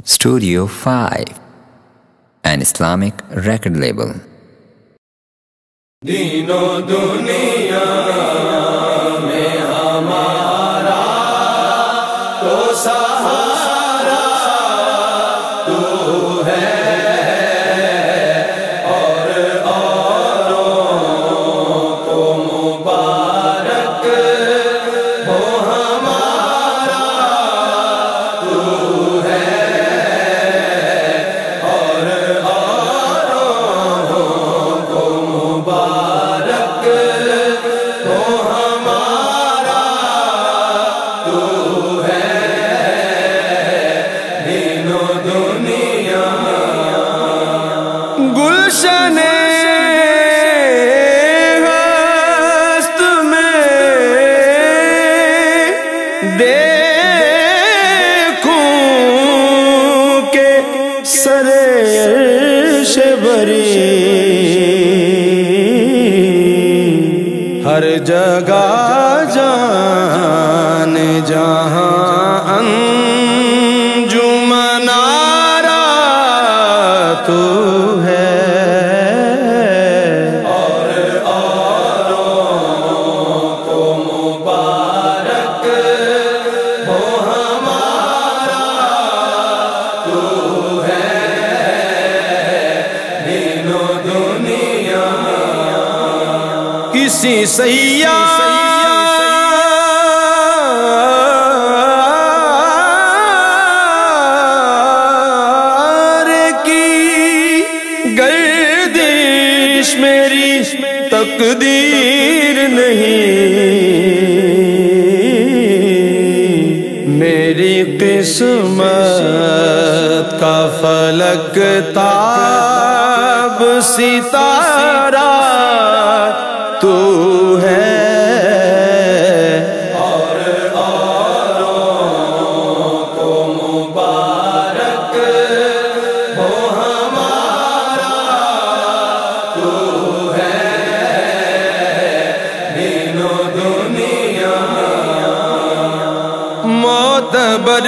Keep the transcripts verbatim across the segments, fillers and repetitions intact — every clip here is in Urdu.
Studio five, an Islamic record label. دینو دنیا میں ہمارا تو سہارا تو ہے، اور اوروں کو مبارک ہو ہمارا تو ہے، اور اوروں کو مبارک ہو ہمارا تو ہے، دین و دنیا گلشن ہست میں دیکھوں کہ سر عرش بری ہر جگہ جان جہاں انجمن آرا تو ہے، اور اوروں کو مبارک ہو ہمارا تو ہے، دین و دنیا کسی سیاح گردش میری تقدیر نہیں، میری قسمت کا فلک تاب ستارہ تو ہے، اور اوروں کو مبارک ہو ہمارا تو ہے، دین و دنیا معتبر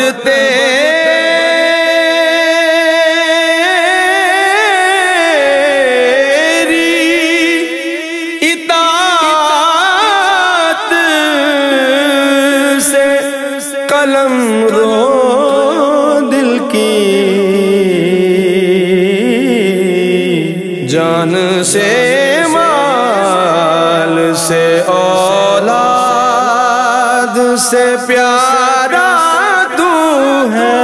قلم رو دل کی جان سے مال سے اولاد سے پیارا تو ہے،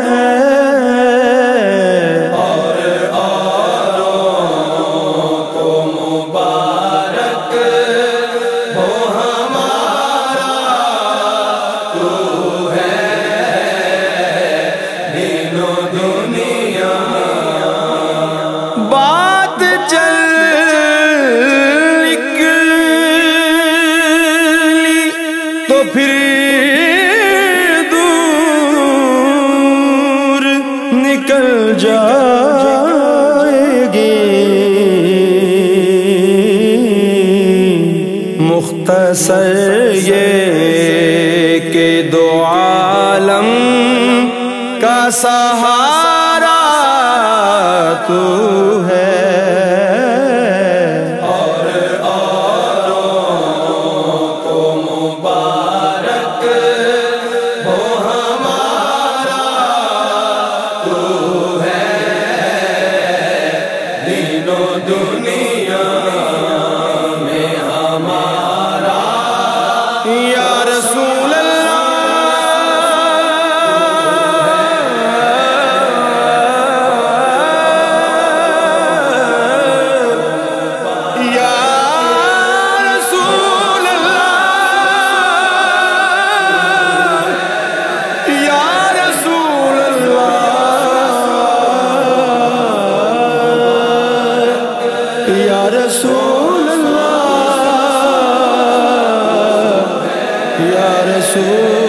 اور اوروں کو مبارک ہو ہمارا تو ہے، دین و دنیا بات چل نکلی تو پھر دور نکل جائے گی، مختصر یہ کہ دو عالم کا سہارا تو ہے، اور اوروں کو مبارک ہو ہمارا تو ہے، دین و دنیا میں ہمارا یا رسول رسول اللہ یا رسول